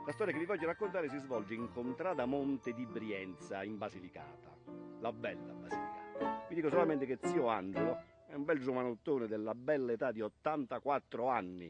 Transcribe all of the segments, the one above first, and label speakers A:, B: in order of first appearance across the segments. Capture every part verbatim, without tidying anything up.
A: La storia che vi voglio raccontare si svolge in Contrada Monte di Brienza, in Basilicata, la bella Basilicata. Vi dico solamente che zio Angelo è un bel giovanottone della bella età di ottantaquattro anni.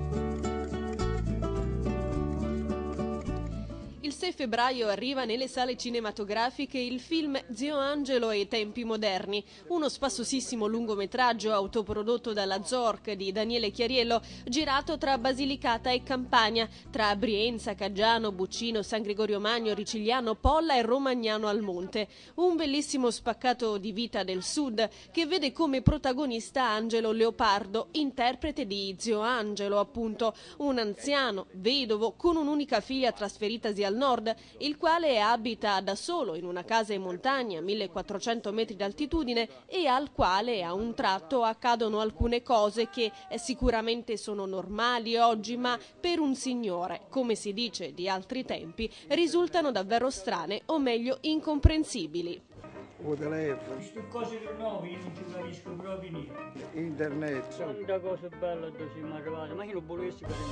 B: Il sei febbraio arriva nelle sale cinematografiche il film Zio Angelo e i tempi moderni, uno spassosissimo lungometraggio autoprodotto dalla Zork di Daniele Chiariello, girato tra Basilicata e Campania, tra Brienza, Caggiano, Buccino, San Gregorio Magno, Ricigliano, Polla e Romagnano al Monte. Un bellissimo spaccato di vita del sud che vede come protagonista Angelo Leopardo, interprete di Zio Angelo, appunto, un anziano, vedovo, con un'unica figlia trasferitasi al nord, il quale abita da solo in una casa in montagna a millequattrocento metri d'altitudine e al quale a un tratto accadono alcune cose che sicuramente sono normali oggi, ma per un signore, come si dice di altri tempi, risultano davvero strane o meglio incomprensibili.
C: O telefono.
D: Queste cose nuove io non ci capisco proprio niente.
C: Internet.
D: Tanta cosa bella dove siamo arrivati, ma io non volessi per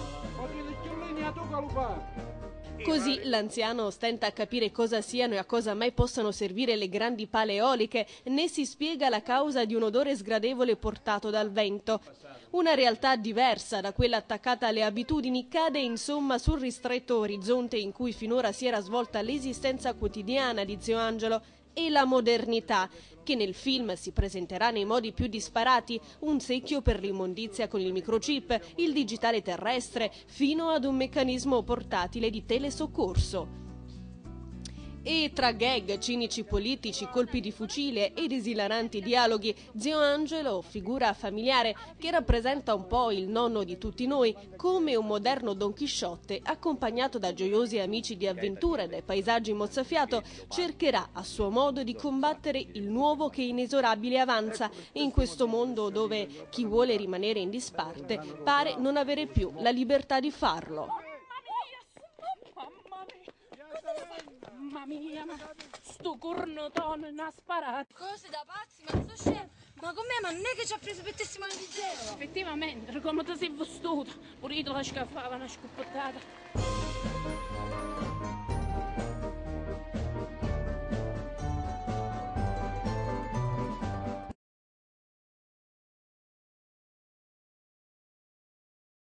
B: Così l'anziano stenta a capire cosa siano e a cosa mai possano servire le grandi pale eoliche, né si spiega la causa di un odore sgradevole portato dal vento. Una realtà diversa da quella attaccata alle abitudini cade insomma sul ristretto orizzonte in cui finora si era svolta l'esistenza quotidiana di Zio Angelo, e la modernità, che nel film si presenterà nei modi più disparati, un secchio per l'immondizia con il microchip, il digitale terrestre, fino ad un meccanismo portatile di telesoccorso. E tra gag, cinici politici, colpi di fucile ed esilaranti dialoghi, Zio Angelo, figura familiare che rappresenta un po' il nonno di tutti noi, come un moderno Don Chisciotte, accompagnato da gioiosi amici di avventura e dai paesaggi mozzafiato, cercherà a suo modo di combattere il nuovo che inesorabile avanza in questo mondo dove chi vuole rimanere in disparte pare non avere più la libertà di farlo.
E: Mamma mia, ma sto cornotone ne ha sparato.
F: Cose da pazzi, ma sto scemo. Ma com'è? Ma non è che ci ha preso per testimone di Geo?
E: Effettivamente, come ti sei vestuto? Pure io te la scaffava una scoppettata.